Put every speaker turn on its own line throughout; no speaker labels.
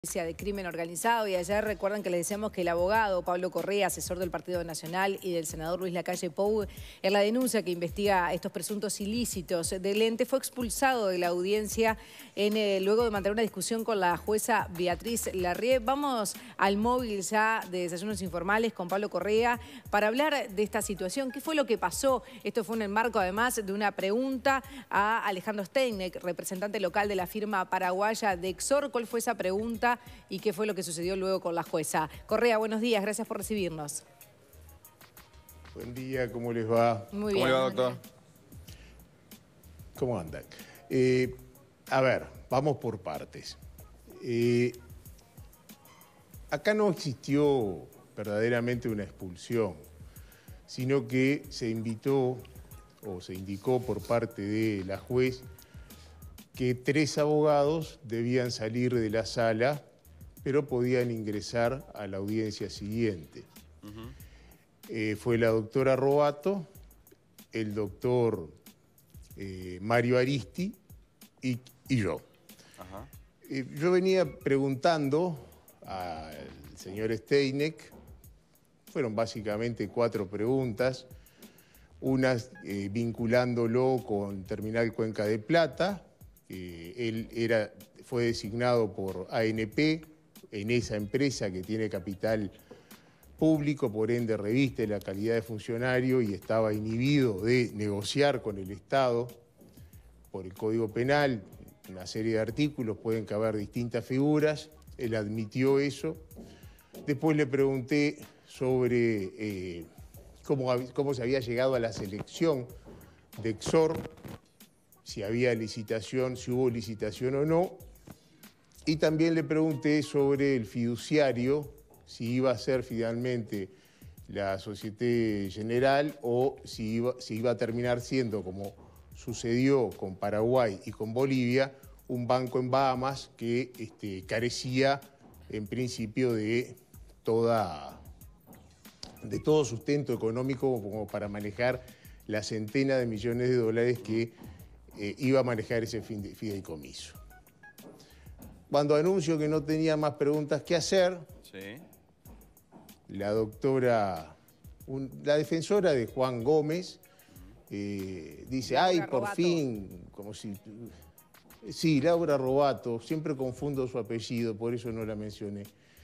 denuncia de crimen organizado y ayer recuerdan que les decíamos que el abogado Pablo Correa, asesor del Partido Nacional y del senador Luis Lacalle Pou, en la denuncia que investiga estos presuntos ilícitos del ente, fue expulsado de la audiencia luego de mantener una discusión con la jueza Beatriz Larrié. Vamos al móvil ya de Desayunos Informales con Pablo Correa para hablar de esta situación. ¿Qué fue lo que pasó? Esto fue en el marco además de una pregunta a Alejandro Steinegg, representante local de la firma paraguaya de Exor. ¿Cuál fue esa pregunta y qué fue lo que sucedió luego con la jueza? Correa, buenos días, gracias por recibirnos.
Buen día, ¿cómo les va?
Muy bien.
¿Cómo le va, doctor?
¿Cómo andan? A ver, vamos por partes. Acá no existió verdaderamente una expulsión, sino que se invitó o se indicó por parte de la juez que 3 abogados debían salir de la sala, pero podían ingresar a la audiencia siguiente. Fue la doctora Robato, el doctor Mario Aristi y yo. Yo venía preguntando al señor Steinegg, fueron básicamente 4 preguntas, unas vinculándolo con Terminal Cuenca de Plata. Él fue designado por ANP en esa empresa que tiene capital público, por ende reviste la calidad de funcionario y estaba inhibido de negociar con el Estado por el Código Penal. Una serie de artículos, pueden caber distintas figuras. Él admitió eso. Después le pregunté sobre cómo se había llegado a la selección de Exor, si había licitación, si hubo licitación o no. Y también le pregunté sobre el fiduciario, si iba a ser finalmente la Société Générale o si iba a terminar siendo, como sucedió con Paraguay y con Bolivia, un banco en Bahamas que carecía en principio de todo sustento económico como para manejar la centena de millones de dólares que iba a manejar ese fideicomiso. Cuando anuncio que no tenía más preguntas que hacer, la doctora, la defensora de Juan Gómez, dice, ay, por fin, como si... Sí, Laura Robato, siempre confundo su apellido, por eso no la mencioné.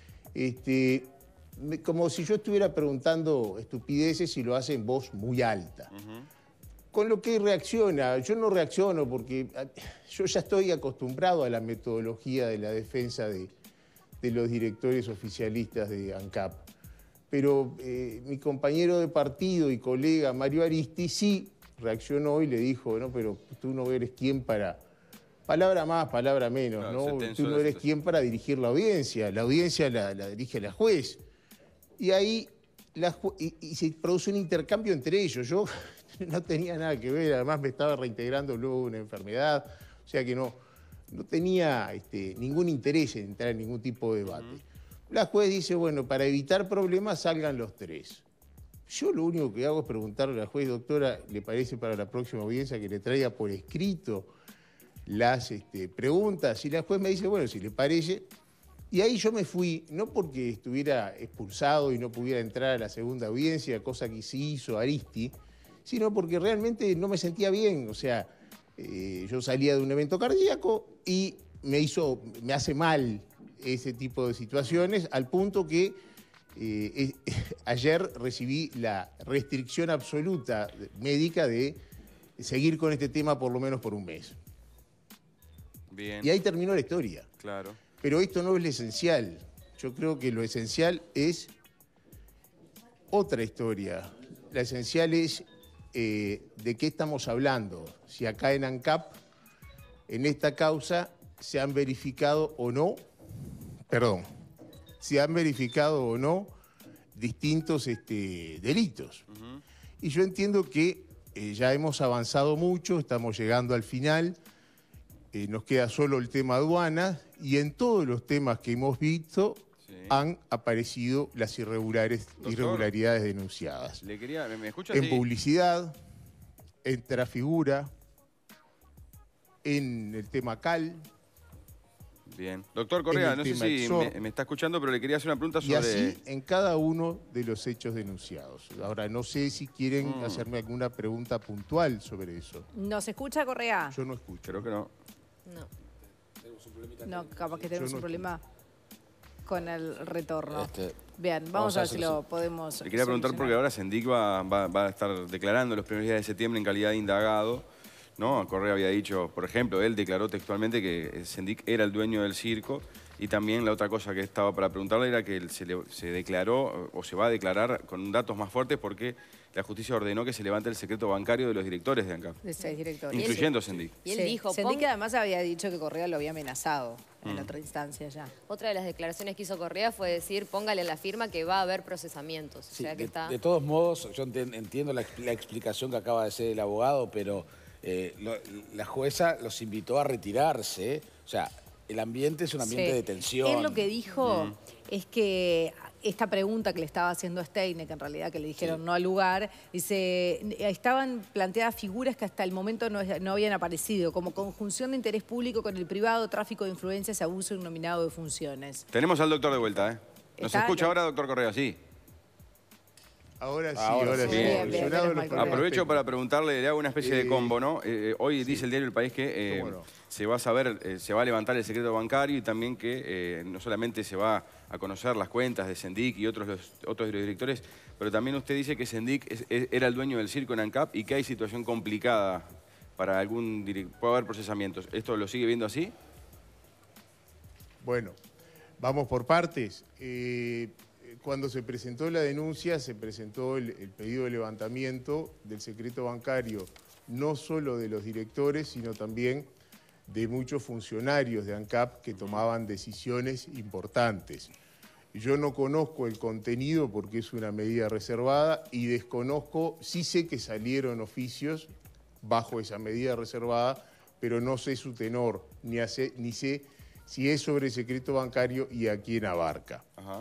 Como si yo estuviera preguntando estupideces y lo hace en voz muy alta. Con lo que reacciona, yo no reacciono porque yo ya estoy acostumbrado a la metodología de la defensa de los directores oficialistas de ANCAP. Pero mi compañero de partido y colega Mario Aristi sí reaccionó y le dijo, no, pero tú no eres quien para... Palabra más, palabra menos, claro, ¿no? Tú no eres quien para dirigir la audiencia la dirige la juez. Y ahí se produce un intercambio entre ellos. Yo no tenía nada que ver, además me estaba reintegrando luego de una enfermedad, o sea que no tenía ningún interés en entrar en ningún tipo de debate. La juez dice, bueno, para evitar problemas salgan los 3. Yo lo único que hago es preguntarle a la juez, doctora, ¿le parece para la próxima audiencia que le traiga por escrito las preguntas? Y la juez me dice, bueno, si le parece. Y ahí yo me fui, no porque estuviera expulsado y no pudiera entrar a la segunda audiencia, cosa que sí hizo Aristi, sino porque realmente no me sentía bien. O sea, yo salía de un evento cardíaco y me hace mal ese tipo de situaciones, al punto que ayer recibí la restricción absoluta médica de seguir con este tema por lo menos por un mes.
Bien.
Y ahí terminó la historia.
Claro.
Pero esto no es lo esencial. Yo creo que lo esencial es otra historia. La esencial es de qué estamos hablando. Si acá en ANCAP, en esta causa, se han verificado o no, distintos delitos. Y yo entiendo que ya hemos avanzado mucho, estamos llegando al final. Nos queda solo el tema aduanas y en todos los temas que hemos visto han aparecido las irregularidades denunciadas.
¿Me escucha?
En publicidad, en Trafigura, en el tema CAL,
Bien. Doctor Correa,
el
no sé
tema
si
Exor.
me está escuchando, pero le quería hacer una pregunta
Y
sobre...
así en cada uno de los hechos denunciados. Ahora, no sé si quieren hacerme alguna pregunta puntual sobre eso.
¿Nos escucha, Correa?
Yo no escucho.
Creo que no.
No. No, capaz que tenemos
no
un problema con el retorno.
Este,
Bien, vamos a ver si lo podemos
Le quería preguntar porque
solucionar.
ahora Sendik va a estar declarando los primeros días de septiembre en calidad de indagado, ¿no? Correa había dicho, por ejemplo, él declaró textualmente que Sendik era el dueño del circo, y también la otra cosa que estaba para preguntarle era que él se declaró o se va a declarar con datos más fuertes porque la justicia ordenó que se levante el secreto bancario de los directores de ANCAP,
De 6 directores.
incluyendo Sendik.
Y él
Sí.
dijo,
Sentí que además había dicho que Correa lo había amenazado en
Mm.
otra instancia ya.
otra de las declaraciones que hizo Correa fue decir, póngale en la firma que va a haber procesamientos.
sí,
o sea que está...
de todos modos, yo entiendo la explicación que acaba de hacer el abogado, pero la jueza los invitó a retirarse. O sea, el ambiente es un ambiente
Sí.
de tensión.
Él lo que dijo es que esta pregunta que le estaba haciendo Steinegg, en realidad que le dijeron no al lugar, dice, estaban planteadas figuras que hasta el momento no habían aparecido, como conjunción de interés público con el privado, tráfico de influencias, abuso innominado de funciones.
Tenemos al doctor de vuelta, ¿eh? ¿Nos
¿Está?
escucha ahora, doctor Correa? Sí.
Ahora sí,
Ahora
ahora
sí.
sí.
Bien,
Solucionado
bien,
los
menos mal,
problemas
Aprovecho
técnicos.
para preguntarle, le hago una especie de combo, ¿no? Hoy dice el diario El País que
¿Cómo no?
se va a saber, se va a levantar el secreto bancario y también que no solamente se va a conocer las cuentas de Sendik y otros directores, pero también usted dice que Sendik era el dueño del circo en ANCAP y que hay situación complicada para puede haber procesamientos. ¿Esto lo sigue viendo así?
Bueno, vamos por partes. Cuando se presentó la denuncia, se presentó el pedido de levantamiento del secreto bancario, no solo de los directores, sino también de muchos funcionarios de ANCAP que tomaban decisiones importantes. Yo no conozco el contenido porque es una medida reservada y desconozco, sí sé que salieron oficios bajo esa medida reservada, pero no sé su tenor, ni sé si es sobre el secreto bancario y a quién abarca.
Ajá.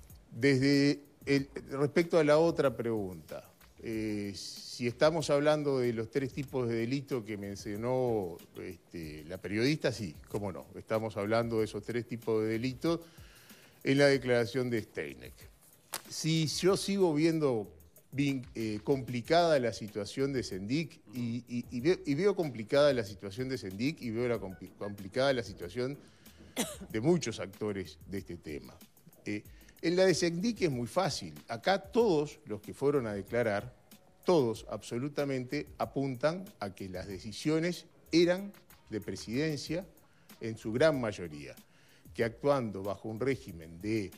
Respecto a la otra pregunta, si estamos hablando de los 3 tipos de delito que mencionó la periodista, sí, cómo no, estamos hablando de esos 3 tipos de delitos en la declaración de Steinegg. Si yo sigo viendo complicada la situación de Sendik y veo complicada la situación de Sendik y veo complicada la situación de muchos actores de este tema. En la de Sendik es muy fácil. Acá todos los que fueron a declarar, todos absolutamente apuntan a que las decisiones eran de presidencia en su gran mayoría, que actuando bajo un régimen de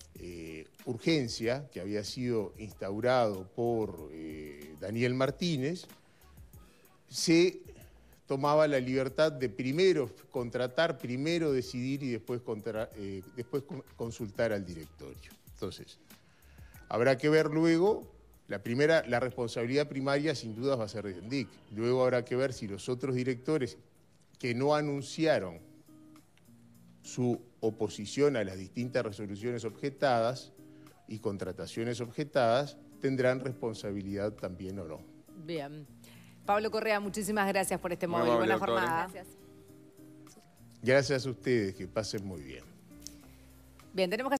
urgencia que había sido instaurado por Daniel Martínez, se tomaba la libertad de primero contratar, primero decidir y después consultar al directorio. Entonces, habrá que ver luego, la responsabilidad primaria sin dudas va a ser de Sendik. Luego habrá que ver si los otros directores que no anunciaron su oposición a las distintas resoluciones objetadas y contrataciones objetadas tendrán responsabilidad también o no.
Bien. Pablo Correa, muchísimas gracias por este
Muy
móvil.
amable,
Buena
doctor.
jornada.
Gracias.
Gracias a ustedes, que pasen muy bien.
Bien, tenemos que